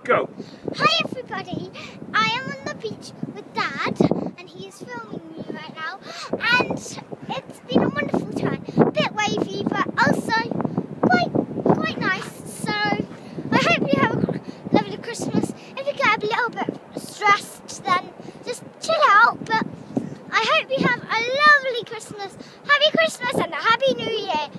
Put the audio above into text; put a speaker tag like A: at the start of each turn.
A: Go.
B: Hi everybody, I am on the beach with Dad and he is filming me right now, and it's been a wonderful time. A bit wavy but also quite nice, so I hope you have a lovely Christmas. If you get a little bit stressed then just chill out, but I hope you have a lovely Christmas. Happy Christmas and a Happy New Year.